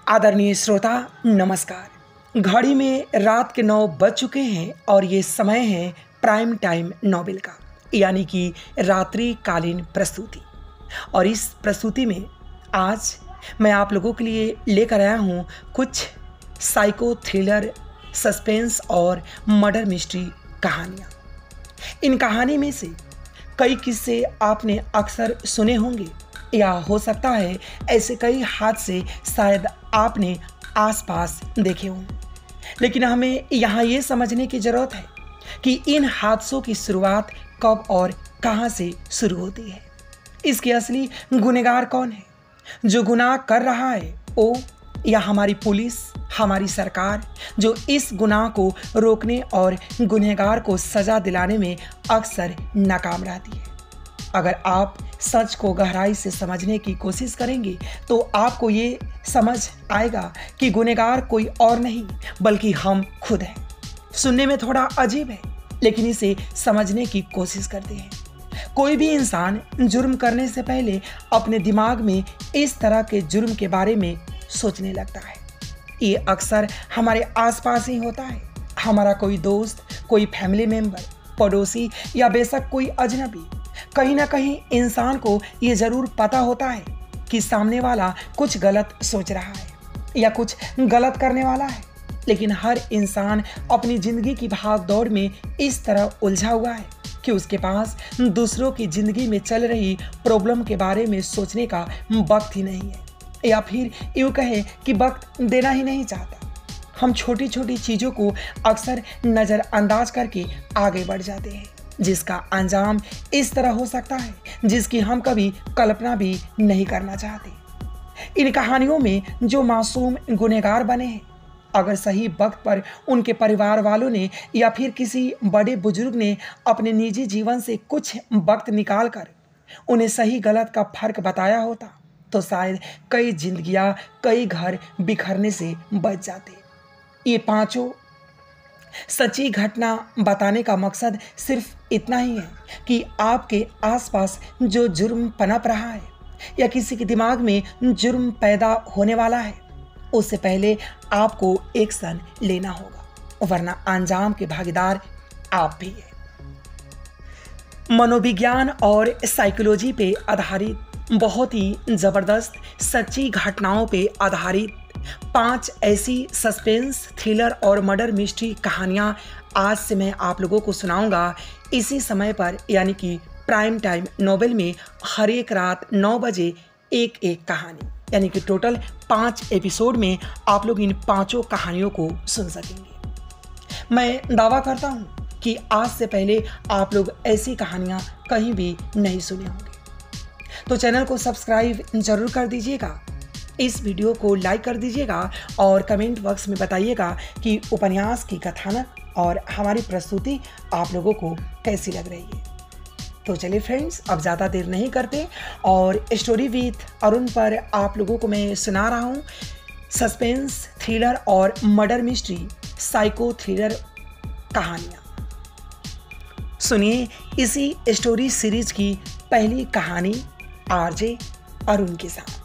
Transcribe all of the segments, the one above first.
आदरणीय श्रोता नमस्कार। घड़ी में रात के 9 बज चुके हैं और ये समय है प्राइम टाइम नोबेल का, यानी कि रात्रिकालीन प्रस्तुति। और इस प्रस्तुति में आज मैं आप लोगों के लिए लेकर आया हूँ कुछ साइको थ्रिलर, सस्पेंस और मर्डर मिस्ट्री कहानियाँ। इन कहानी में से कई किस्से आपने अक्सर सुने होंगे, या हो सकता है ऐसे कई हादसे शायद आपने आसपास देखे हों। लेकिन हमें यहाँ ये समझने की ज़रूरत है कि इन हादसों की शुरुआत कब और कहाँ से शुरू होती है। इसके असली गुनहगार कौन है? जो गुनाह कर रहा है वो, या हमारी पुलिस, हमारी सरकार, जो इस गुनाह को रोकने और गुनहगार को सज़ा दिलाने में अक्सर नाकाम रहती है। अगर आप सच को गहराई से समझने की कोशिश करेंगे तो आपको ये समझ आएगा कि गुनहगार कोई और नहीं बल्कि हम खुद हैं। सुनने में थोड़ा अजीब है, लेकिन इसे समझने की कोशिश करते हैं। कोई भी इंसान जुर्म करने से पहले अपने दिमाग में इस तरह के जुर्म के बारे में सोचने लगता है। ये अक्सर हमारे आसपास ही होता है। हमारा कोई दोस्त, कोई फैमिली मेंबर, पड़ोसी या बेशक कोई अजनबी, कहीं ना कहीं इंसान को ये ज़रूर पता होता है कि सामने वाला कुछ गलत सोच रहा है या कुछ गलत करने वाला है। लेकिन हर इंसान अपनी ज़िंदगी की भाग दौड़ में इस तरह उलझा हुआ है कि उसके पास दूसरों की ज़िंदगी में चल रही प्रॉब्लम के बारे में सोचने का वक्त ही नहीं है, या फिर यूँ कहें कि वक्त देना ही नहीं चाहता। हम छोटी छोटी चीज़ों को अक्सर नज़रअंदाज करके आगे बढ़ जाते हैं, जिसका अंजाम इस तरह हो सकता है जिसकी हम कभी कल्पना भी नहीं करना चाहते। इन कहानियों में जो मासूम गुनहगार बने हैं, अगर सही वक्त पर उनके परिवार वालों ने या फिर किसी बड़े बुजुर्ग ने अपने निजी जीवन से कुछ वक्त निकाल कर उन्हें सही गलत का फर्क बताया होता तो शायद कई जिंदगियां, कई घर बिखरने से बच जाते। ये पांचों सच्ची घटना बताने का मकसद सिर्फ इतना ही है कि आपके आसपास जो जुर्म पनप रहा है या किसी के दिमाग में जुर्म पैदा होने वाला है, उससे पहले आपको एक्शन लेना होगा, वरना अंजाम के भागीदार आप भी हैं। मनोविज्ञान और साइकोलॉजी पे आधारित बहुत ही ज़बरदस्त सच्ची घटनाओं पे आधारित 5 ऐसी सस्पेंस, थ्रिलर और मर्डर मिस्ट्री कहानियाँ आज से मैं आप लोगों को सुनाऊंगा इसी समय पर, यानी कि प्राइम टाइम नोबेल में हर एक रात 9 बजे एक कहानी, यानी कि टोटल 5 एपिसोड में आप लोग इन पांचों कहानियों को सुन सकेंगे। मैं दावा करता हूँ कि आज से पहले आप लोग ऐसी कहानियाँ कहीं भी नहीं सुने होंगे। तो चैनल को सब्सक्राइब जरूर कर दीजिएगा, इस वीडियो को लाइक कर दीजिएगा और कमेंट बॉक्स में बताइएगा कि उपन्यास की कथानक और हमारी प्रस्तुति आप लोगों को कैसी लग रही है। तो चलिए फ्रेंड्स, अब ज़्यादा देर नहीं करते और स्टोरी विथ अरुण पर आप लोगों को मैं सुना रहा हूँ सस्पेंस, थ्रिलर और मर्डर मिस्ट्री, साइको थ्रिलर कहानियाँ। सुनिए इसी स्टोरी सीरीज की पहली कहानी आरजे अरुण के साथ।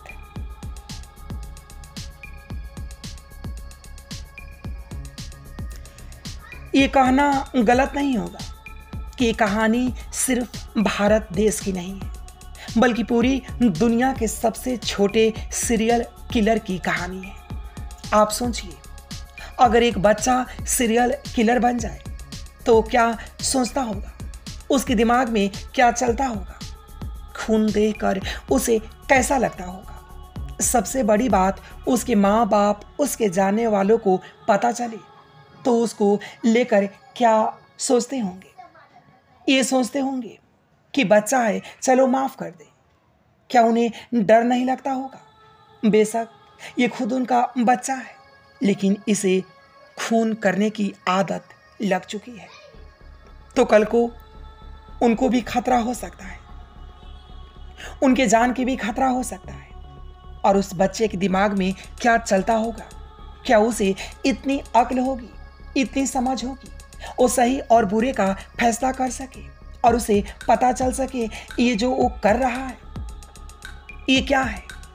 ये कहना गलत नहीं होगा कि ये कहानी सिर्फ भारत देश की नहीं है, बल्कि पूरी दुनिया के सबसे छोटे सीरियल किलर की कहानी है। आप सोचिए, अगर एक बच्चा सीरियल किलर बन जाए तो क्या सोचता होगा, उसके दिमाग में क्या चलता होगा, खून देखकर उसे कैसा लगता होगा। सबसे बड़ी बात, उसके माँ बाप, उसके जानने वालों को पता चले तो उसको लेकर क्या सोचते होंगे। ये सोचते होंगे कि बच्चा है, चलो माफ़ कर दे। क्या उन्हें डर नहीं लगता होगा? बेशक ये खुद उनका बच्चा है, लेकिन इसे खून करने की आदत लग चुकी है, तो कल को उनको भी खतरा हो सकता है, उनके जान की भी खतरा हो सकता है। और उस बच्चे के दिमाग में क्या चलता होगा? क्या उसे इतनी अक्ल होगी, इतनी समझ होगी, वो सही और बुरे का फैसला कर सके और उसे पता चल सके ये जो वो कर रहा है ये क्या है,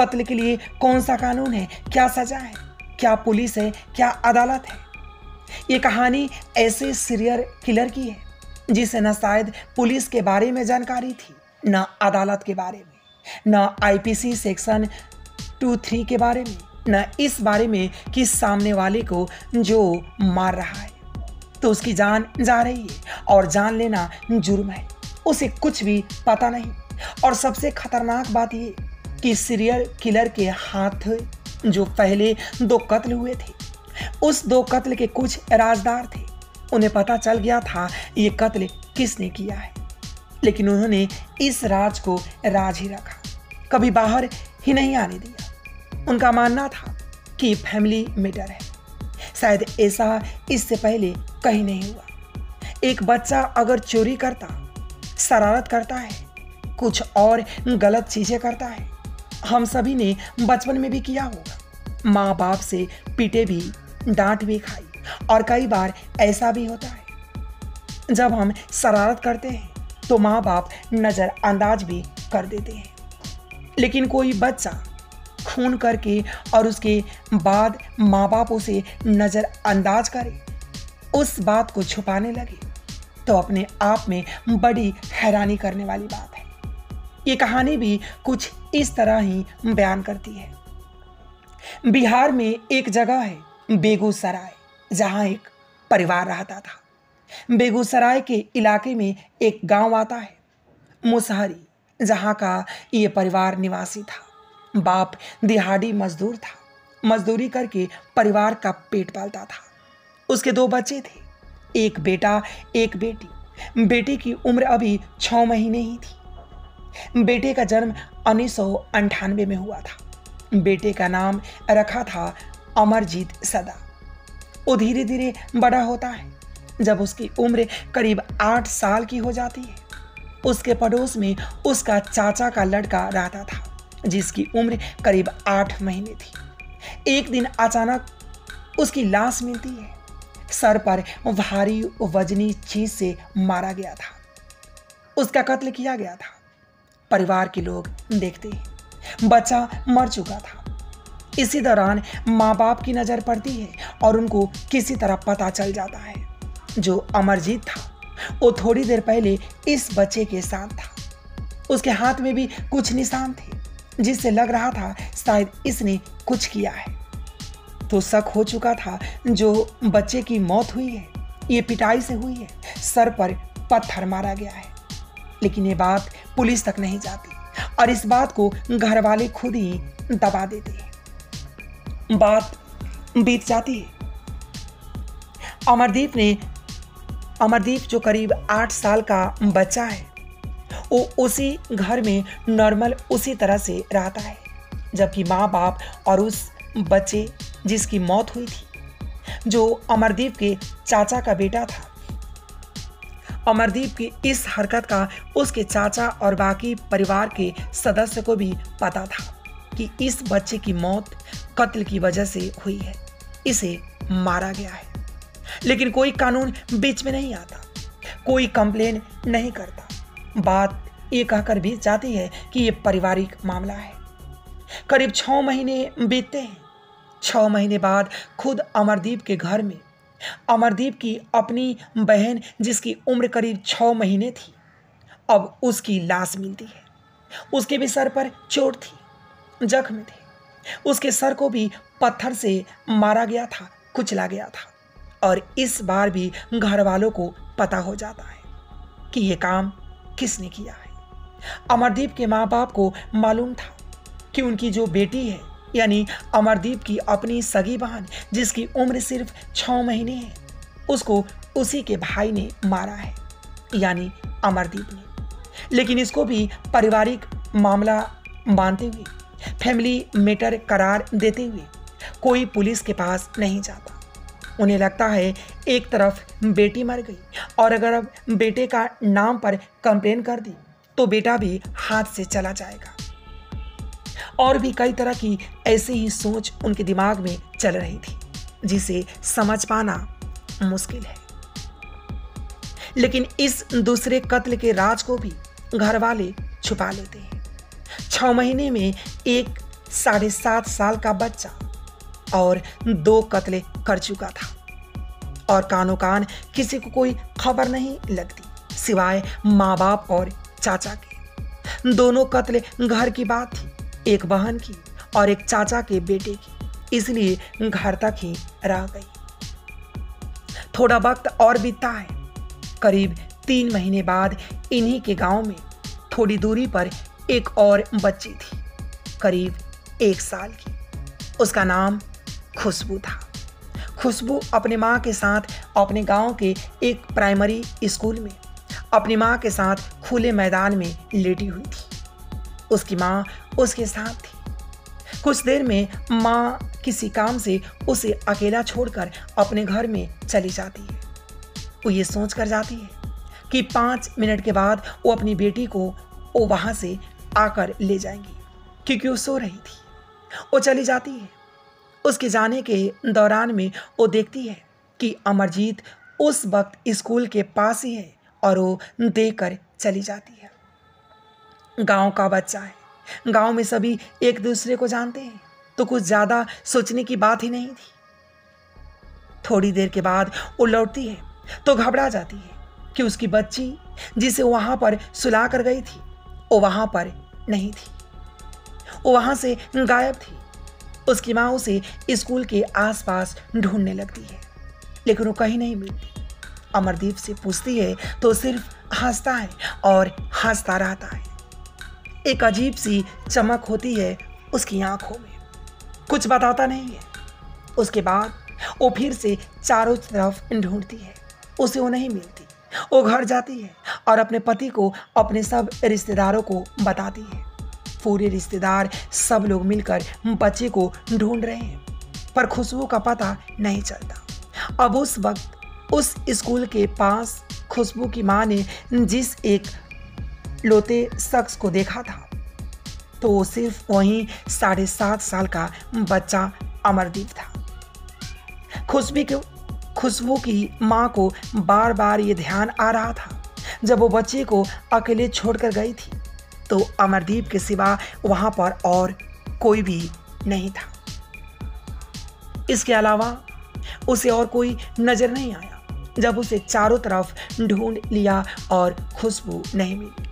कत्ल के लिए कौन सा कानून है, क्या सजा है, क्या पुलिस है, क्या अदालत है। ये कहानी ऐसे सीरियल किलर की है जिसे न शायद पुलिस के बारे में जानकारी थी, न अदालत के बारे में, न आईपीसी सेक्शन 23 के बारे में, न इस बारे में कि सामने वाले को जो मार रहा है तो उसकी जान जा रही है और जान लेना जुर्म है। उसे कुछ भी पता नहीं। और सबसे खतरनाक बात ये कि सीरियल किलर के हाथ जो पहले 2 कत्ल हुए थे, उस 2 कत्ल के कुछ राजदार थे। उन्हें पता चल गया था ये कत्ल किसने किया है, लेकिन उन्होंने इस राज को राज ही रखा, कभी बाहर ही नहीं आने दिया। उनका मानना था कि फैमिली मैटर है। शायद ऐसा इससे पहले कहीं नहीं हुआ। एक बच्चा अगर चोरी करता, शरारत करता है, कुछ और गलत चीजें करता है, हम सभी ने बचपन में भी किया होगा। माँ बाप से पीटे भी, डांट भी खाई, और कई बार ऐसा भी होता है जब हम शरारत करते हैं तो माँ बाप नजरअंदाज भी कर देते हैं। लेकिन कोई बच्चा खून करके और उसके बाद माँ बाप उसे नजरअंदाज करे, उस बात को छुपाने लगे, तो अपने आप में बड़ी हैरानी करने वाली बात है। ये कहानी भी कुछ इस तरह ही बयान करती है। बिहार में एक जगह है बेगूसराय, जहां एक परिवार रहता था। बेगूसराय के इलाके में एक गांव आता है मुसहरी, जहां का ये परिवार निवासी था। बाप दिहाड़ी मजदूर था, मजदूरी करके परिवार का पेट पालता था। उसके 2 बच्चे थे, एक बेटा एक बेटी। बेटी की उम्र अभी 6 महीने ही थी। बेटे का जन्म 1998 में हुआ था। बेटे का नाम रखा था अमरजीत सदा। वो धीरे धीरे बड़ा होता है। जब उसकी उम्र करीब 8 साल की हो जाती है, उसके पड़ोस में उसका चाचा का लड़का रहता था, जिसकी उम्र करीब 8 महीने थी। एक दिन अचानक उसकी लाश मिलती है। सर पर भारी वजनी चीज से मारा गया था। उसका कत्ल किया गया था। परिवार के लोग देखते हैं, बच्चा मर चुका था। इसी दौरान माँ बाप की नजर पड़ती है और उनको किसी तरह पता चल जाता है जो अमरजीत था वो थोड़ी देर पहले इस बच्चे के साथ था। उसके हाथ में भी कुछ निशान थे जिससे लग रहा था शायद इसने कुछ किया है। तो शक हो चुका था जो बच्चे की मौत हुई है ये पिटाई से हुई है, सर पर पत्थर मारा गया है। लेकिन ये बात पुलिस तक नहीं जाती और इस बात को घर वाले खुद ही दबा देते हैं। बात बीत जाती है। अमरदीप जो करीब 8 साल का बच्चा है वो उसी घर में नॉर्मल उसी तरह से रहता है, जबकि माँ बाप और उस बच्चे जिसकी मौत हुई थी जो अमरदीप के चाचा का बेटा था, अमरदीप की इस हरकत का उसके चाचा और बाकी परिवार के सदस्य को भी पता था कि इस बच्चे की मौत कत्ल की वजह से हुई है, इसे मारा गया है। लेकिन कोई कानून बीच में नहीं आता, कोई कंप्लेन नहीं करता। बात ये कहकर भी जाती है कि ये पारिवारिक मामला है। करीब 6 महीने बीतते हैं। 6 महीने बाद खुद अमरदीप के घर में अमरदीप की अपनी बहन जिसकी उम्र करीब 6 महीने थी, अब उसकी लाश मिलती है। उसके भी सर पर चोट थी, जख्म थे। उसके सर को भी पत्थर से मारा गया था, कुचला गया था। और इस बार भी घर वालों को पता हो जाता है कि यह काम किसने किया है। अमरदीप के माँ बाप को मालूम था कि उनकी जो बेटी है यानी अमरदीप की अपनी सगी बहन जिसकी उम्र सिर्फ 6 महीने है, उसको उसी के भाई ने मारा है यानी अमरदीप ने। लेकिन इसको भी पारिवारिक मामला मानते हुए, फैमिली मैटर करार देते हुए कोई पुलिस के पास नहीं जाता। उन्हें लगता है एक तरफ बेटी मर गई और अगर अब बेटे का नाम पर कंप्लेन कर दी तो बेटा भी हाथ से चला जाएगा। और भी कई तरह की ऐसी ही सोच उनके दिमाग में चल रही थी जिसे समझ पाना मुश्किल है। लेकिन इस दूसरे कत्ल के राज को भी घर वाले छुपा लेते हैं। 6 महीने में एक 7.5 साल का बच्चा और 2 कत्ले कर चुका था और कानो कान किसी को कोई खबर नहीं लगती सिवाय माँ बाप और चाचा के। दोनों कत्ले घर की बात थी, एक बहन की और एक चाचा के बेटे की, इसलिए घर तक ही रह गई। थोड़ा वक्त और बीतता है। करीब 3 महीने बाद इन्हीं के गांव में थोड़ी दूरी पर एक और बच्ची थी, करीब 1 साल की। उसका नाम खुशबू था। खुशबू अपनी माँ के साथ अपने गांव के एक प्राइमरी स्कूल में अपनी माँ के साथ खुले मैदान में लेटी हुई थी। उसकी माँ उसके साथ थी। कुछ देर में माँ किसी काम से उसे अकेला छोड़कर अपने घर में चली जाती है। वो ये सोच कर जाती है कि 5 मिनट के बाद वो अपनी बेटी को वो वहाँ से आकर ले जाएंगी, क्योंकि वो सो रही थी। वो चली जाती है। उसके जाने के दौरान में वो देखती है कि अमरजीत उस वक्त स्कूल के पास ही है और वो देकर चली जाती है। गांव का बच्चा है, गांव में सभी एक दूसरे को जानते हैं, तो कुछ ज़्यादा सोचने की बात ही नहीं थी। थोड़ी देर के बाद वो लौटती है तो घबरा जाती है कि उसकी बच्ची जिसे वहाँ पर सुला कर गई थी वो वहाँ पर नहीं थी, वो वहाँ से गायब थी। उसकी माँ उसे स्कूल के आसपास ढूंढने लगती है, लेकिन वो कहीं नहीं मिलती। अमरदीप से पूछती है तो सिर्फ हंसता है और हंसता रहता है। एक अजीब सी चमक होती है उसकी आंखों में, कुछ बताता नहीं है। उसके बाद वो फिर से चारों तरफ ढूंढती है, उसे वो नहीं मिलती। वो घर जाती है और अपने पति को अपने सब रिश्तेदारों को बताती है। पूरे रिश्तेदार सब लोग मिलकर बच्चे को ढूंढ रहे हैं, पर खुशबू का पता नहीं चलता। अब उस वक्त उस स्कूल के पास खुशबू की माँ ने जिस एक लोते शख्स को देखा था, तो वो सिर्फ वही 7.5 साल का बच्चा अमरदीप था। खुशबू की माँ को बार बार ये ध्यान आ रहा था, जब वो बच्चे को अकेले छोड़कर गई थी तो अमरदीप के सिवा वहाँ पर और कोई भी नहीं था। इसके अलावा उसे और कोई नजर नहीं आया। जब उसे चारों तरफ ढूंढ लिया और खुशबू नहीं मिली,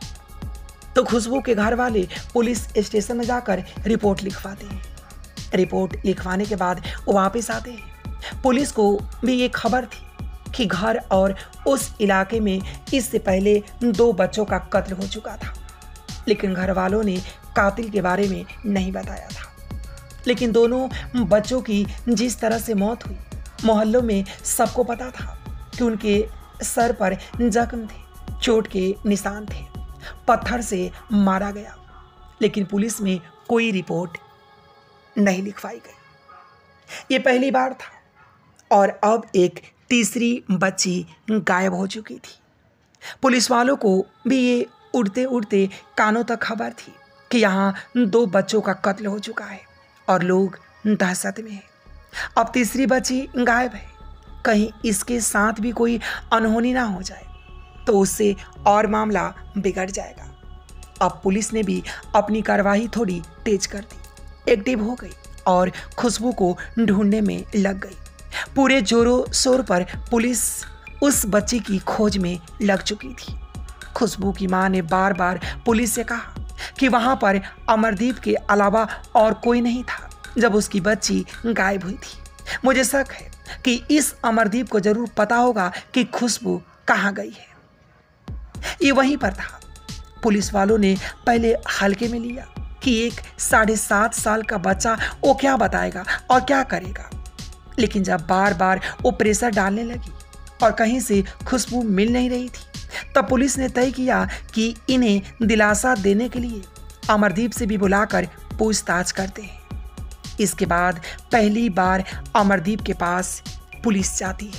तो खुशबू के घर वाले पुलिस स्टेशन में जाकर रिपोर्ट लिखवाते हैं। रिपोर्ट लिखवाने के बाद वो वापस आते हैं। पुलिस को भी ये खबर थी कि घर और उस इलाके में इससे पहले 2 बच्चों का कत्ल हो चुका था, लेकिन घर वालों ने कातिल के बारे में नहीं बताया था। लेकिन दोनों बच्चों की जिस तरह से मौत हुई, मोहल्लों में सबको पता था कि उनके सर पर जख्म थे, चोट के निशान थे, पत्थर से मारा गया, लेकिन पुलिस में कोई रिपोर्ट नहीं लिखवाई गई। ये पहली बार था और अब एक तीसरी बच्ची गायब हो चुकी थी। पुलिस वालों को भी ये उड़ते उड़ते कानों तक खबर थी कि यहाँ 2 बच्चों का कत्ल हो चुका है और लोग दहशत में हैं। अब तीसरी बच्ची गायब है, कहीं इसके साथ भी कोई अनहोनी ना हो जाए तो उससे और मामला बिगड़ जाएगा। अब पुलिस ने भी अपनी कार्रवाई थोड़ी तेज कर दी, एक्टिव हो गई और खुशबू को ढूंढने में लग गई। पूरे जोरों शोर पर पुलिस उस बच्ची की खोज में लग चुकी थी। खुशबू की माँ ने बार बार पुलिस से कहा कि वहाँ पर अमरदीप के अलावा और कोई नहीं था जब उसकी बच्ची गायब हुई थी। मुझे शक है कि इस अमरदीप को जरूर पता होगा कि खुशबू कहाँ गई है। ये वहीं पर था। पुलिस वालों ने पहले हल्के में लिया कि एक 7.5 साल का बच्चा वो क्या बताएगा और क्या करेगा, लेकिन जब बार बार वो प्रेशर डालने लगी और कहीं से खुशबू मिल नहीं रही थी, तब पुलिस ने तय किया कि इन्हें दिलासा देने के लिए अमरदीप से भी बुलाकर पूछताछ करते हैं। इसके बाद पहली बार अमरदीप के पास पुलिस जाती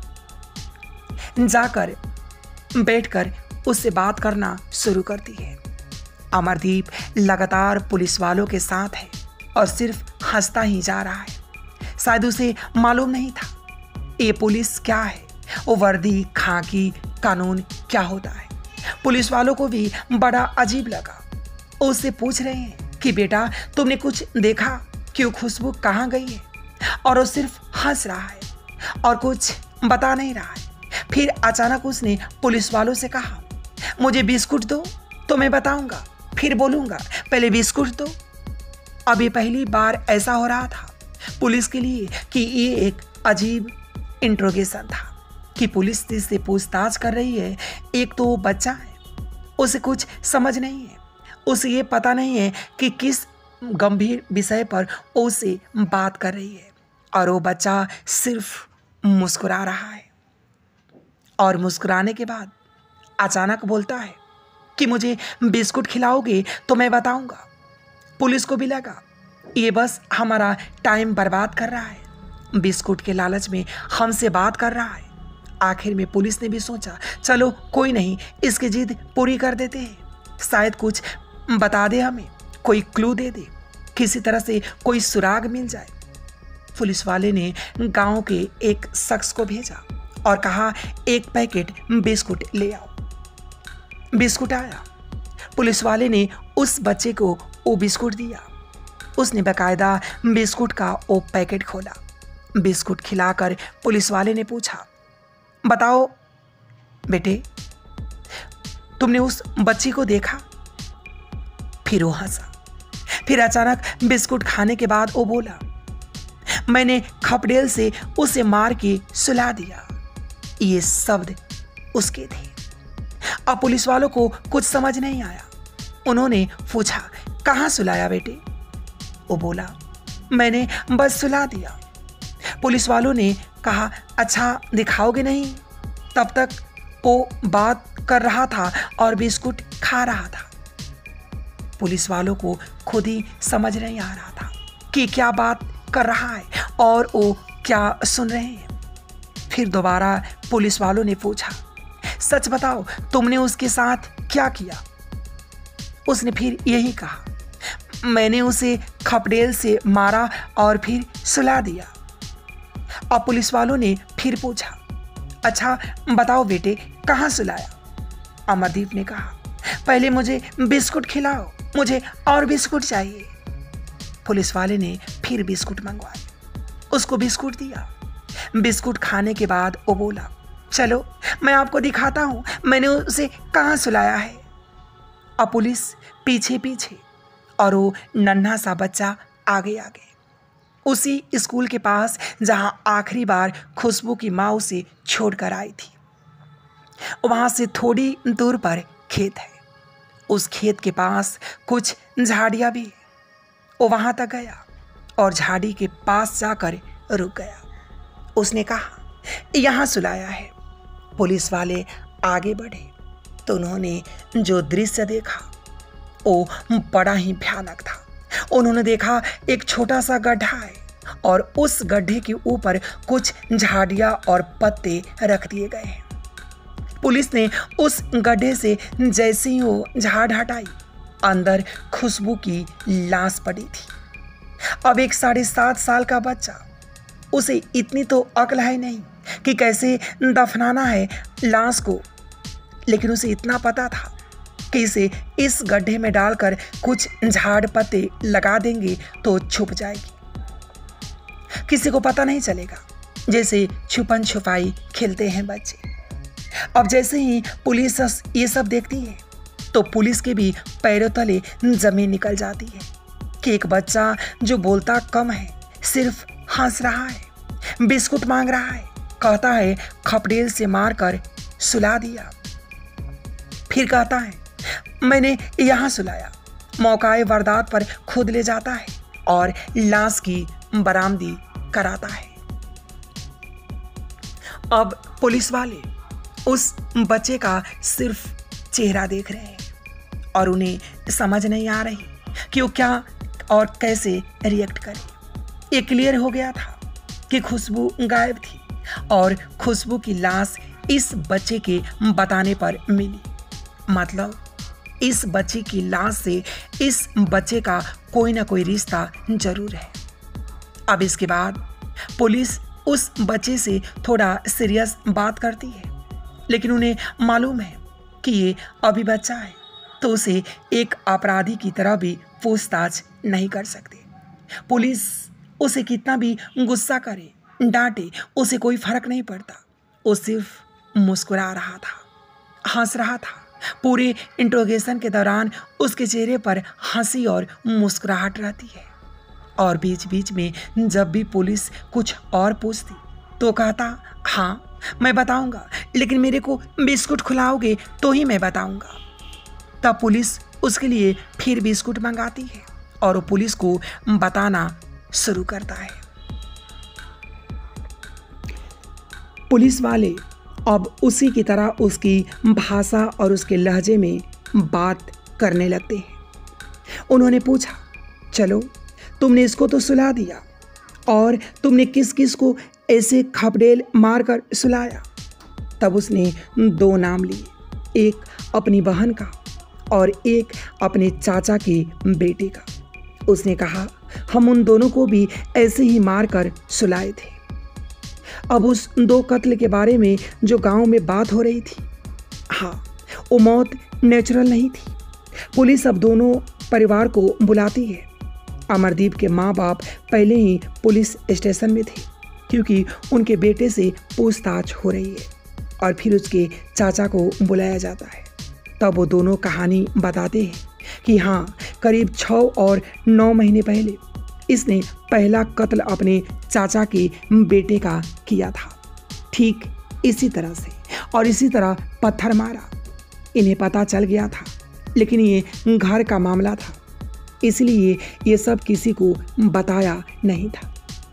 है। जाकर बैठकर उससे बात करना शुरू करती है। अमरदीप लगातार पुलिस वालों के साथ है और सिर्फ हंसता ही जा रहा है। शायद उसे मालूम नहीं था ये पुलिस क्या है, वो वर्दी, खाकी, कानून क्या होता है। पुलिस वालों को भी बड़ा अजीब लगा। उससे पूछ रहे हैं कि बेटा तुमने कुछ देखा कि वो खुशबू कहाँ गई है? और वो सिर्फ हंस रहा है और कुछ बता नहीं रहा है। फिर अचानक उसने पुलिस वालों से कहा, मुझे बिस्कुट दो तो मैं बताऊंगा, फिर बोलूंगा, पहले बिस्कुट दो। अब ये पहली बार ऐसा हो रहा था पुलिस के लिए कि ये एक अजीब इंट्रोगेशन था कि पुलिस से पूछताछ कर रही है। एक तो वो बच्चा है, उसे कुछ समझ नहीं है, उसे ये पता नहीं है कि किस गंभीर विषय पर उसे बात कर रही है, और वो बच्चा सिर्फ मुस्कुरा रहा है। और मुस्कुराने के बाद अचानक बोलता है कि मुझे बिस्कुट खिलाओगे तो मैं बताऊंगा। पुलिस को भी लगा ये बस हमारा टाइम बर्बाद कर रहा है, बिस्कुट के लालच में हमसे बात कर रहा है। आखिर में पुलिस ने भी सोचा, चलो कोई नहीं, इसकी जिद पूरी कर देते हैं, शायद कुछ बता दे, हमें कोई क्लू दे दे, किसी तरह से कोई सुराग मिल जाए। पुलिस वाले ने गांव के एक शख्स को भेजा और कहा, एक पैकेट बिस्कुट ले आओ। बिस्कुट आया। पुलिस वाले ने उस बच्चे को वो बिस्कुट दिया। उसने बाकायदा बिस्कुट का वो पैकेट खोला। बिस्कुट खिलाकर पुलिस वाले ने पूछा, बताओ बेटे, तुमने उस बच्ची को देखा? फिर वो हंसा। फिर अचानक बिस्कुट खाने के बाद वो बोला, मैंने खपडेल से उसे मार के सुला दिया। ये शब्द उसके थे। अब पुलिस वालों को कुछ समझ नहीं आया। उन्होंने पूछा, कहाँ सुलाया बेटे? वो बोला, मैंने बस सुला दिया। पुलिस वालों ने कहा, अच्छा दिखाओगे नहीं? तब तक वो बात कर रहा था और बिस्कुट खा रहा था। पुलिस वालों को खुद ही समझ नहीं आ रहा था कि क्या बात कर रहा है और वो क्या सुन रहे हैं। फिर दोबारा पुलिस वालों ने पूछा, सच बताओ, तुमने उसके साथ क्या किया? उसने फिर यही कहा, मैंने उसे खपडेल से मारा और फिर सुला दिया। अब पुलिस वालों ने फिर पूछा, अच्छा बताओ बेटे, कहाँ सुलाया? अमरदीप ने कहा, पहले मुझे बिस्कुट खिलाओ, मुझे और बिस्कुट चाहिए। पुलिस वाले ने फिर बिस्कुट मंगवाए, उसको बिस्कुट दिया। बिस्कुट खाने के बाद वो बोला, चलो मैं आपको दिखाता हूं मैंने उसे कहाँ सुलाया है। अब पुलिस पीछे पीछे और वो नन्हा सा बच्चा आगे आगे उसी स्कूल के पास जहां आखिरी बार खुशबू की माँ उसे छोड़कर आई थी। वहां से थोड़ी दूर पर खेत है। उस खेत के पास कुछ झाड़ियां भी है। वो वहां तक गया और झाड़ी के पास जाकर रुक गया। उसने कहा, यहाँ सुलाया है। पुलिस वाले आगे बढ़े तो उन्होंने जो दृश्य देखा वो बड़ा ही भयानक था। उन्होंने देखा एक छोटा सा गड्ढा है और उस गड्ढे के ऊपर कुछ झाड़ियां और पत्ते रख दिए गए हैं। पुलिस ने उस गड्ढे से जैसे ही वो झाड़ हटाई, अंदर खुशबू की लाश पड़ी थी। अब एक 7.5 साल का बच्चा, उसे इतनी तो अक्ल है नहीं कि कैसे दफनाना है लाश को, लेकिन उसे इतना पता था कि इसे इस गड्ढे में डालकर कुछ झाड़ पत्ते लगा देंगे तो छुप जाएगी, किसी को पता नहीं चलेगा, जैसे छुपन छुपाई खेलते हैं बच्चे। अब जैसे ही पुलिस ये सब देखती है तो पुलिस के भी पैरों तले जमीन निकल जाती है कि एक बच्चा जो बोलता कम है सिर्फ हंस रहा है, बिस्कुट मांग रहा है, कहता है खपडेल से मारकर सुला दिया। फिर कहता है मैंने यहाँ सुलाया। मौकाए वारदात पर खुद ले जाता है और लाश की बरामदी कराता है। अब पुलिस वाले उस बच्चे का सिर्फ चेहरा देख रहे हैं और उन्हें समझ नहीं आ रही कि वो क्या और कैसे रिएक्ट करे। ये क्लियर हो गया था कि खुशबू गायब थी और खुशबू की लाश इस बच्चे के बताने पर मिली। मतलब इस बच्चे की लाश से इस बच्चे का कोई ना कोई रिश्ता जरूर है। अब इसके बाद पुलिस उस बच्चे से थोड़ा सीरियस बात करती है, लेकिन उन्हें मालूम है कि ये अभी बच्चा है तो उसे एक अपराधी की तरह भी पूछताछ नहीं कर सकते। पुलिस उसे कितना भी गुस्सा करे, डांटे, उसे कोई फर्क नहीं पड़ता। वो सिर्फ मुस्कुरा रहा था, हंस रहा था। पूरे इंट्रोगेशन के दौरान उसके चेहरे पर हंसी और मुस्कुराहट रहती है। और बीच बीच में जब भी पुलिस कुछ और पूछती तो कहता, हाँ मैं बताऊंगा, लेकिन मेरे को बिस्कुट खिलाओगे तो ही मैं बताऊंगा। तब पुलिस उसके लिए फिर बिस्कुट मंगाती है और वो पुलिस को बताना शुरू करता है। पुलिस वाले अब उसी की तरह उसकी भाषा और उसके लहजे में बात करने लगते हैं। उन्होंने पूछा, चलो तुमने इसको तो सुला दिया, और तुमने किस किस को ऐसे खपड़ेल मारकर सुलाया? तब उसने 2 नाम लिए, एक अपनी बहन का और एक अपने चाचा के बेटे का। उसने कहा, हम उन दोनों को भी ऐसे ही मारकर सुलाए थे। अब उस 2 कत्ल के बारे में जो गांव में बात हो रही थी, हाँ, वो मौत नेचुरल नहीं थी। पुलिस अब दोनों परिवार को बुलाती है। अमरदीप के माँ बाप पहले ही पुलिस स्टेशन में थे, क्योंकि उनके बेटे से पूछताछ हो रही है। और फिर उसके चाचा को बुलाया जाता है। तब वो दोनों कहानी बताते हैं कि हाँ, करीब 6 और 9 महीने पहले इसने पहला कत्ल अपने चाचा के बेटे का किया था, ठीक इसी तरह से, और इसी तरह पत्थर मारा। इन्हें पता चल गया था, लेकिन ये घर का मामला था, इसलिए ये सब किसी को बताया नहीं था।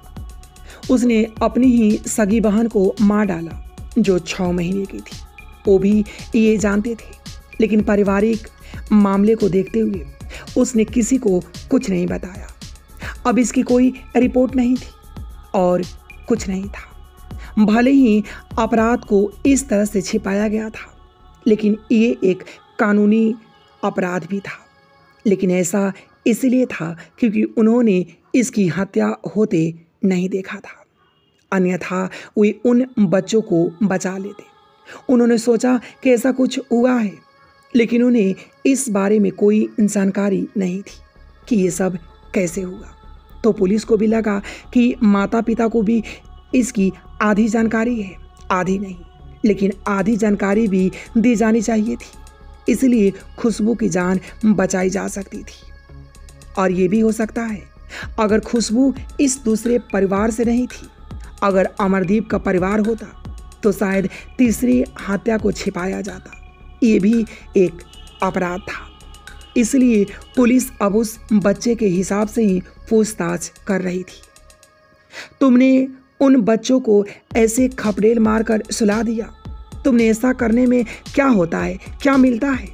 उसने अपनी ही सगी बहन को मार डाला जो 6 महीने की थी। वो भी ये जानते थे, लेकिन पारिवारिक मामले को देखते हुए उसने किसी को कुछ नहीं बताया। अब इसकी कोई रिपोर्ट नहीं थी और कुछ नहीं था। भले ही अपराध को इस तरह से छिपाया गया था, लेकिन ये एक कानूनी अपराध भी था। लेकिन ऐसा इसलिए था क्योंकि उन्होंने इसकी हत्या होते नहीं देखा था, अन्यथा वे उन बच्चों को बचा लेते। उन्होंने सोचा कि ऐसा कुछ हुआ है, लेकिन उन्हें इस बारे में कोई जानकारी नहीं थी कि ये सब कैसे हुआ। तो पुलिस को भी लगा कि माता पिता को भी इसकी आधी जानकारी है, आधी नहीं, लेकिन आधी जानकारी भी दी जानी चाहिए थी। इसलिए खुशबू की जान बचाई जा सकती थी। और ये भी हो सकता है, अगर खुशबू इस दूसरे परिवार से नहीं थी, अगर अमरदीप का परिवार होता, तो शायद तीसरी हत्या को छिपाया जाता। ये भी एक अपराध था। इसलिए पुलिस अब उस बच्चे के हिसाब से ही पूछताछ कर रही थी। तुमने उन बच्चों को ऐसे खपड़ेल मारकर सुला दिया, तुमने ऐसा करने में क्या होता है, क्या मिलता है?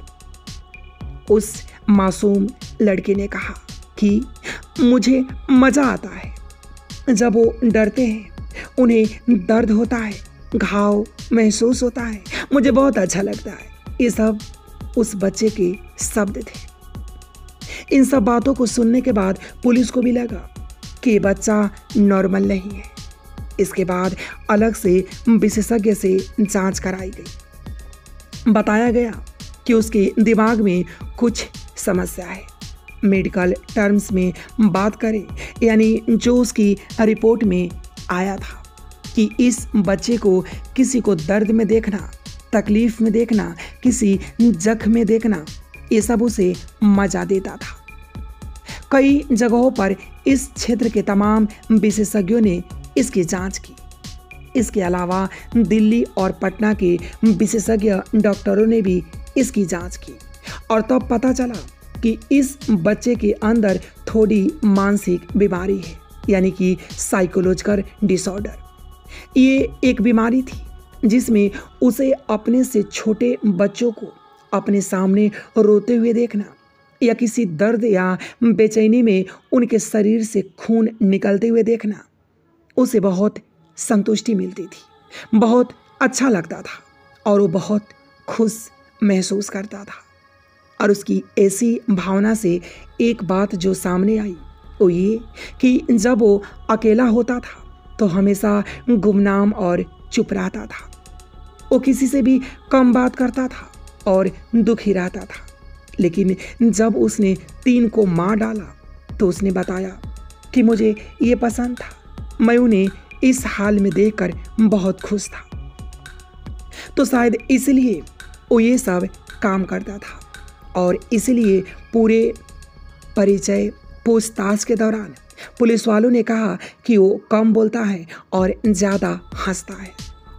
उस मासूम लड़के ने कहा कि मुझे मज़ा आता है जब वो डरते हैं, उन्हें दर्द होता है, घाव महसूस होता है, मुझे बहुत अच्छा लगता है। ये सब उस बच्चे के शब्द थे। इन सब बातों को सुनने के बाद पुलिस को भी लगा कि बच्चा नॉर्मल नहीं है। इसके बाद अलग से विशेषज्ञ से जांच कराई गई। बताया गया कि उसके दिमाग में कुछ समस्या है। मेडिकल टर्म्स में बात करें, यानी जो उसकी रिपोर्ट में आया था कि इस बच्चे को किसी को दर्द में देखना, तकलीफ में देखना, किसी जख्म में देखना, ये सब उसे मजा देता था। कई जगहों पर इस क्षेत्र के तमाम विशेषज्ञों ने इसकी जांच की। इसके अलावा दिल्ली और पटना के विशेषज्ञ डॉक्टरों ने भी इसकी जांच की, और तब पता चला कि इस बच्चे के अंदर थोड़ी मानसिक बीमारी है, यानी कि साइकोलॉजिकल डिसऑर्डर। ये एक बीमारी थी जिसमें उसे अपने से छोटे बच्चों को अपने सामने रोते हुए देखना, या किसी दर्द या बेचैनी में उनके शरीर से खून निकलते हुए देखना, उसे बहुत संतुष्टि मिलती थी, बहुत अच्छा लगता था, और वो बहुत खुश महसूस करता था। और उसकी ऐसी भावना से एक बात जो सामने आई वो ये कि जब वो अकेला होता था तो हमेशा गुमनाम और चुप रहता था। वो किसी से भी कम बात करता था और दुखी रहता था। लेकिन जब उसने 3 को मार डाला तो उसने बताया कि मुझे ये पसंद था, मैं उन्हें इस हाल में देखकर बहुत खुश था। तो शायद इसलिए वो ये सब काम करता था और इसलिए पूरे परिचय पूछताछ के दौरान पुलिस वालों ने कहा कि वो कम बोलता है और ज़्यादा हंसता है।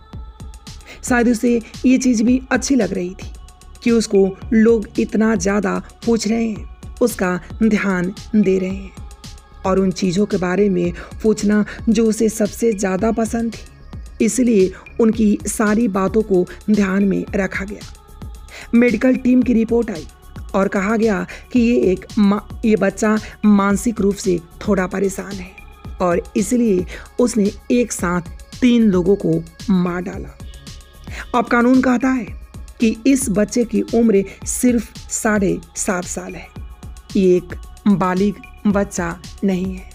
शायद उसे ये चीज़ भी अच्छी लग रही थी कि उसको लोग इतना ज़्यादा पूछ रहे हैं, उसका ध्यान दे रहे हैं और उन चीज़ों के बारे में पूछना जो उसे सबसे ज़्यादा पसंद थी। इसलिए उनकी सारी बातों को ध्यान में रखा गया। मेडिकल टीम की रिपोर्ट आई और कहा गया कि ये बच्चा मानसिक रूप से थोड़ा परेशान है और इसलिए उसने एक साथ 3 लोगों को मार डाला। अब कानून कहता है कि इस बच्चे की उम्र सिर्फ 7.5 साल है। ये एक बालिग बच्चा नहीं है।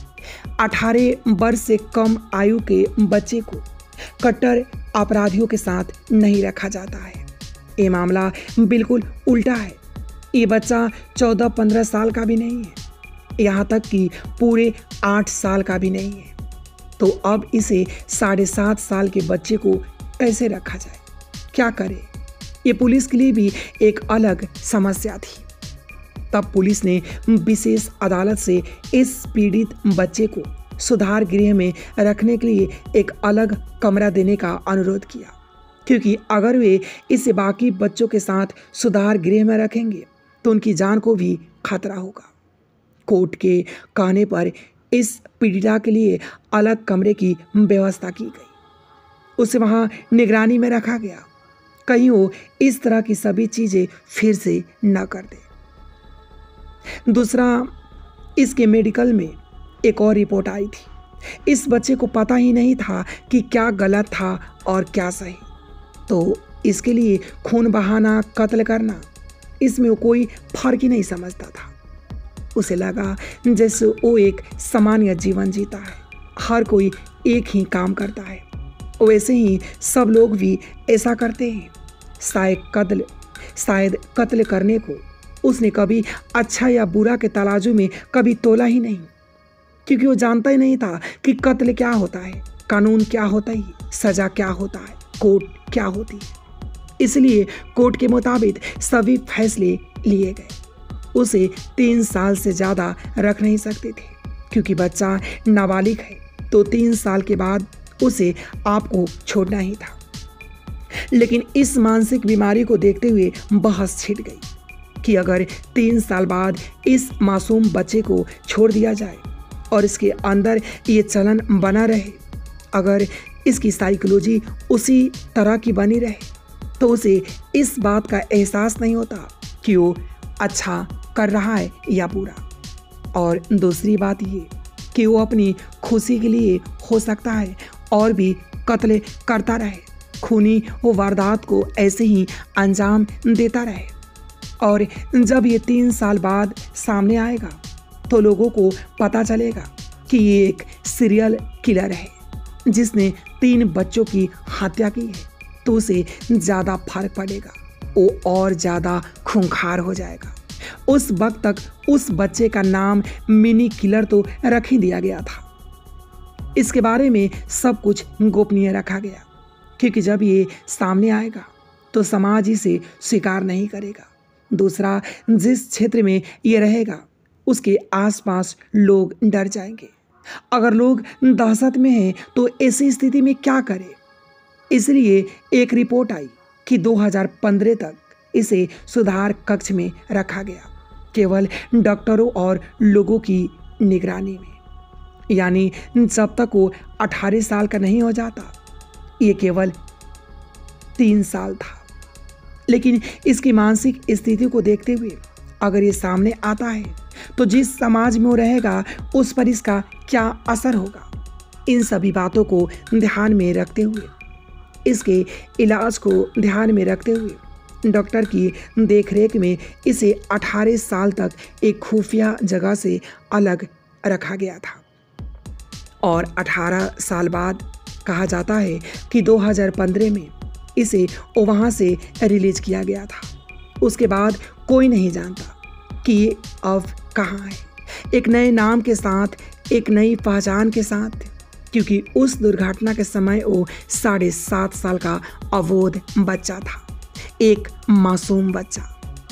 18 वर्ष से कम आयु के बच्चे को कट्टर अपराधियों के साथ नहीं रखा जाता है। ये मामला बिल्कुल उल्टा है। ये बच्चा 14-15 साल का भी नहीं है, यहाँ तक कि पूरे 8 साल का भी नहीं है। तो अब इसे 7.5 साल के बच्चे को कैसे रखा जाए, क्या करे? ये पुलिस के लिए भी एक अलग समस्या थी। तब पुलिस ने विशेष अदालत से इस पीड़ित बच्चे को सुधार गृह में रखने के लिए एक अलग कमरा देने का अनुरोध किया, क्योंकि अगर वे इसे बाकी बच्चों के साथ सुधार गृह में रखेंगे तो उनकी जान को भी खतरा होगा। कोर्ट के कहने पर इस पीड़िता के लिए अलग कमरे की व्यवस्था की गई। उसे वहां निगरानी में रखा गया, कहीं वो इस तरह की सभी चीज़ें फिर से न कर दे। दूसरा, इसके मेडिकल में एक और रिपोर्ट आई थी। इस बच्चे को पता ही नहीं था कि क्या गलत था और क्या सही। तो इसके लिए खून बहाना, कत्ल करना, इसमें वो कोई फर्क ही नहीं समझता था। उसे लगा जैसे वो एक सामान्य जीवन जीता है, हर कोई एक ही काम करता है, वैसे ही सब लोग भी ऐसा करते हैं। शायद कत्ल करने को उसने कभी अच्छा या बुरा के तराजू में कभी तोला ही नहीं, क्योंकि वो जानता ही नहीं था कि कत्ल क्या होता है, कानून क्या होता है, सज़ा क्या होता है, कोर्ट क्या होती है। इसलिए कोर्ट के मुताबिक सभी फैसले लिए गए। उसे 3 साल से ज़्यादा रख नहीं सकते थे, क्योंकि बच्चा नाबालिग है, तो 3 साल के बाद उसे आपको छोड़ना ही था। लेकिन इस मानसिक बीमारी को देखते हुए बहस छिड़ गई कि अगर 3 साल बाद इस मासूम बच्चे को छोड़ दिया जाए और इसके अंदर ये चलन बना रहे, अगर इसकी साइकोलॉजी उसी तरह की बनी रहे, तो उसे इस बात का एहसास नहीं होता कि वो अच्छा कर रहा है या बुरा। और दूसरी बात ये कि वो अपनी खुशी के लिए हो सकता है और भी कत्ल करता रहे, खूनी वो वारदात को ऐसे ही अंजाम देता रहे। और जब ये 3 साल बाद सामने आएगा तो लोगों को पता चलेगा कि ये एक सीरियल किलर है जिसने 3 बच्चों की हत्या की है, तो उसे ज़्यादा फर्क पड़ेगा, वो और ज़्यादा खूंखार हो जाएगा। उस वक्त तक उस बच्चे का नाम मिनी किलर तो रख ही दिया गया था। इसके बारे में सब कुछ गोपनीय रखा गया, क्योंकि जब ये सामने आएगा तो समाज इसे स्वीकार नहीं करेगा। दूसरा, जिस क्षेत्र में ये रहेगा उसके आसपास लोग डर जाएंगे। अगर लोग दहशत में हैं तो ऐसी स्थिति में क्या करें? इसलिए एक रिपोर्ट आई कि 2015 तक इसे सुधार कक्ष में रखा गया, केवल डॉक्टरों और लोगों की निगरानी में। यानी जब तक वो 18 साल का नहीं हो जाता, ये केवल 3 साल था। लेकिन इसकी मानसिक स्थिति को देखते हुए अगर ये सामने आता है तो जिस समाज में वो रहेगा उस पर इसका क्या असर होगा, इन सभी बातों को ध्यान में रखते हुए, इसके इलाज को ध्यान में रखते हुए डॉक्टर की देखरेख में इसे 18 साल तक एक खुफिया जगह से अलग रखा गया था। और 18 साल बाद कहा जाता है कि 2015 में इसे वहाँ से रिलीज किया गया था। उसके बाद कोई नहीं जानता कि ये अब कहाँ है, एक नए नाम के साथ, एक नई पहचान के साथ, क्योंकि उस दुर्घटना के समय वो 7.5 साल का अबोध बच्चा था, एक मासूम बच्चा।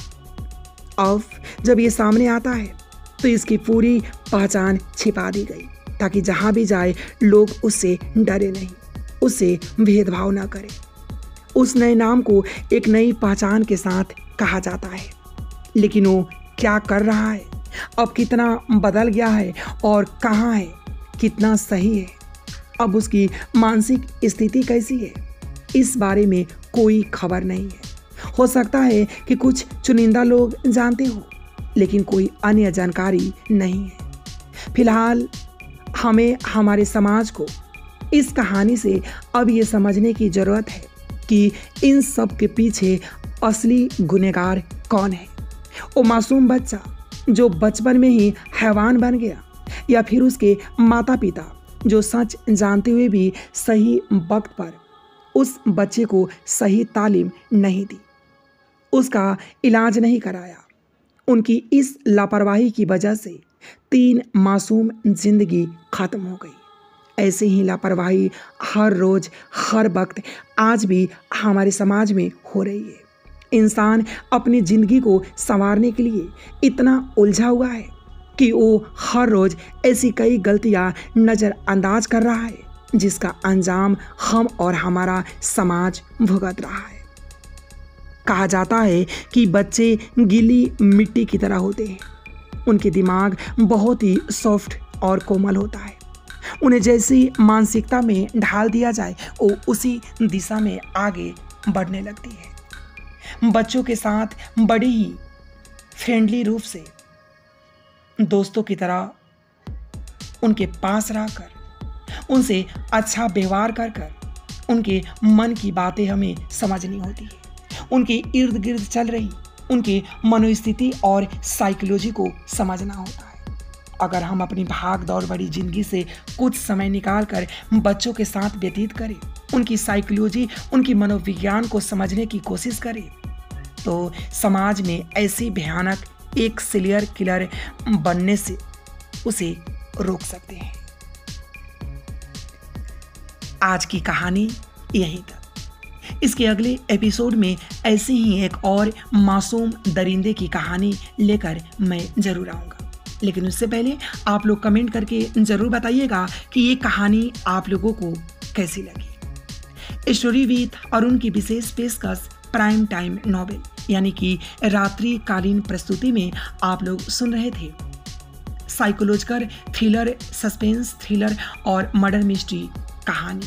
अब जब ये सामने आता है तो इसकी पूरी पहचान छिपा दी गई, ताकि जहाँ भी जाए लोग उससे डरे नहीं, उससे भेदभाव ना करें। उस नए नाम को एक नई पहचान के साथ कहा जाता है, लेकिन वो क्या कर रहा है, अब कितना बदल गया है और कहाँ है, कितना सही है, अब उसकी मानसिक स्थिति कैसी है, इस बारे में कोई खबर नहीं है। हो सकता है कि कुछ चुनिंदा लोग जानते हो, लेकिन कोई अन्य जानकारी नहीं है। फिलहाल हमें हमारे समाज को इस कहानी से अब ये समझने की ज़रूरत है कि इन सब के पीछे असली गुनहगार कौन है। वो मासूम बच्चा जो बचपन में ही हैवान बन गया, या फिर उसके माता पिता जो सच जानते हुए भी सही वक्त पर उस बच्चे को सही तालीम नहीं दी, उसका इलाज नहीं कराया। उनकी इस लापरवाही की वजह से 3 मासूम जिंदगी खत्म हो गई। ऐसे ही लापरवाही हर रोज हर वक्त आज भी हमारे समाज में हो रही है। इंसान अपनी जिंदगी को संवारने के लिए इतना उलझा हुआ है कि वो हर रोज ऐसी कई गलतियां नज़रअंदाज कर रहा है, जिसका अंजाम हम और हमारा समाज भुगत रहा है। कहा जाता है कि बच्चे गीली मिट्टी की तरह होते हैं, उनके दिमाग बहुत ही सॉफ्ट और कोमल होता है। उन्हें जैसी मानसिकता में ढाल दिया जाए वो उसी दिशा में आगे बढ़ने लगती है। बच्चों के साथ बड़ी ही फ्रेंडली रूप से दोस्तों की तरह उनके पास रहकर, उनसे अच्छा व्यवहार कर कर उनके मन की बातें हमें समझनी होती है। उनके इर्द गिर्द चल रही उनकी मनोस्थिति और साइकोलॉजी को समझना होता है। अगर हम अपनी भाग दौड़ भरी जिंदगी से कुछ समय निकाल कर बच्चों के साथ व्यतीत करें, उनकी साइकोलॉजी, उनकी मनोविज्ञान को समझने की कोशिश करें, तो समाज में ऐसी भयानक एक सीरियल किलर बनने से उसे रोक सकते हैं। आज की कहानी यहीं तक। इसके अगले एपिसोड में ऐसी ही एक और मासूम दरिंदे की कहानी लेकर मैं जरूर आऊँगा। लेकिन उससे पहले आप लोग कमेंट करके ज़रूर बताइएगा कि ये कहानी आप लोगों को कैसी लगी। स्टोरी विथ अरुण की विशेष पेशकश प्राइम टाइम नॉवेल यानी कि रात्रिकालीन प्रस्तुति में आप लोग सुन रहे थे साइकोलॉजिकल थ्रिलर, सस्पेंस थ्रिलर और मर्डर मिस्ट्री कहानी।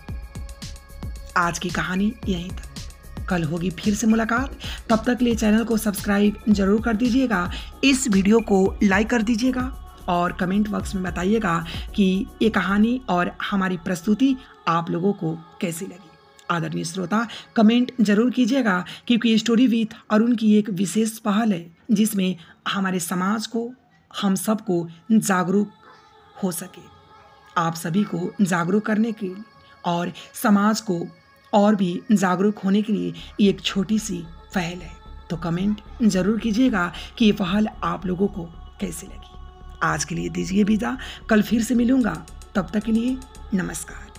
आज की कहानी यहीं तक। कल होगी फिर से मुलाकात। तब तक लिए चैनल को सब्सक्राइब जरूर कर दीजिएगा, इस वीडियो को लाइक कर दीजिएगा और कमेंट बॉक्स में बताइएगा कि ये कहानी और हमारी प्रस्तुति आप लोगों को कैसी लगी। आदरणीय श्रोता, कमेंट जरूर कीजिएगा, क्योंकि स्टोरी विथ अरुण की एक विशेष पहल है जिसमें हमारे समाज को, हम सबको जागरूक हो सके। आप सभी को जागरूक करने के लिए और समाज को और भी जागरूक होने के लिए ये एक छोटी सी पहल है। तो कमेंट जरूर कीजिएगा कि ये पहल आप लोगों को कैसी लगी। आज के लिए दीजिए विदा, कल फिर से मिलूंगा। तब तक के लिए नमस्कार।